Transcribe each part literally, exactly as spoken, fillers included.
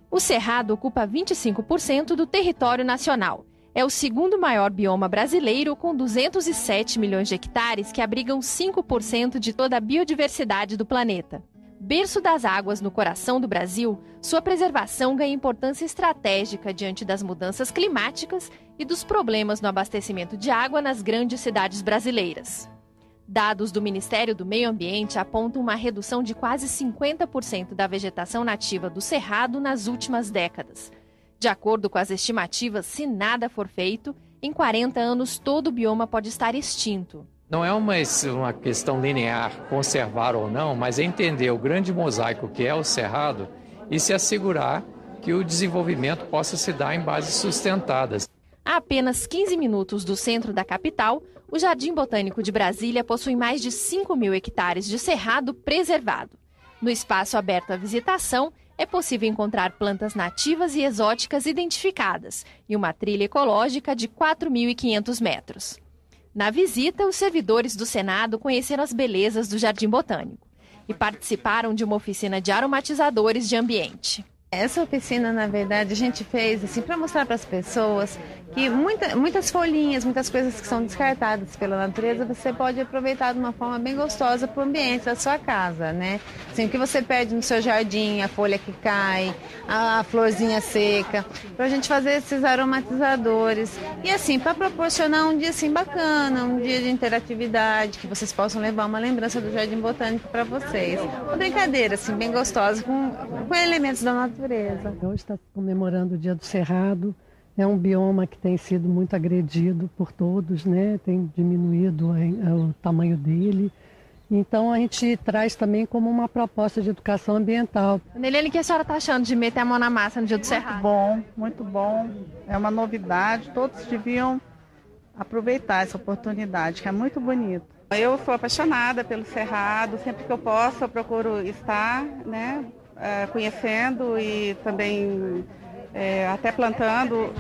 O Cerrado ocupa vinte e cinco por cento do território nacional. É o segundo maior bioma brasileiro, com duzentos e sete milhões de hectares que abrigam cinco por cento de toda a biodiversidade do planeta. Berço das águas no coração do Brasil, sua preservação ganha importância estratégica diante das mudanças climáticas e dos problemas no abastecimento de água nas grandes cidades brasileiras. Dados do Ministério do Meio Ambiente apontam uma redução de quase cinquenta por cento da vegetação nativa do Cerrado nas últimas décadas. De acordo com as estimativas, se nada for feito, em quarenta anos todo o bioma pode estar extinto. Não é uma, uma questão linear, conservar ou não, mas é entender o grande mosaico que é o Cerrado e se assegurar que o desenvolvimento possa se dar em bases sustentadas. A apenas quinze minutos do centro da capital, o Jardim Botânico de Brasília possui mais de cinco mil hectares de cerrado preservado. No espaço aberto à visitação, é possível encontrar plantas nativas e exóticas identificadas e uma trilha ecológica de quatro mil e quinhentos metros. Na visita, os servidores do Senado conheceram as belezas do Jardim Botânico e participaram de uma oficina de aromatizadores de ambiente. Essa oficina, na verdade, a gente fez assim, para mostrar para as pessoas que muita, muitas folhinhas, muitas coisas que são descartadas pela natureza, você pode aproveitar de uma forma bem gostosa para o ambiente da sua casa, né? Assim, o que você perde no seu jardim, a folha que cai, a florzinha seca, para a gente fazer esses aromatizadores. E assim, para proporcionar um dia assim, bacana, um dia de interatividade, que vocês possam levar uma lembrança do Jardim Botânico para vocês. Uma brincadeira assim, bem gostosa, com, com elementos da natureza. Hoje está comemorando o Dia do Cerrado. É um bioma que tem sido muito agredido por todos, né? Tem diminuído o tamanho dele. Então a gente traz também como uma proposta de educação ambiental. Nelene, o que a senhora está achando de meter a mão na massa no Dia do Cerrado? Muito bom, muito bom. É uma novidade, todos deviam aproveitar essa oportunidade, que é muito bonito. Eu sou apaixonada pelo Cerrado, sempre que eu posso eu procuro estar, né? É, conhecendo e também é, até plantando.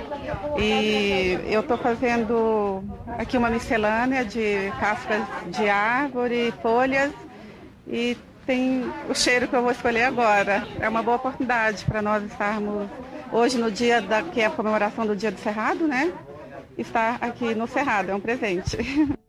E eu estou fazendo aqui uma miscelânea de cascas de árvore, folhas, e tem o cheiro que eu vou escolher agora. É uma boa oportunidade para nós estarmos hoje no dia da, que é a comemoração do Dia do Cerrado, né? Estar aqui no Cerrado, é um presente.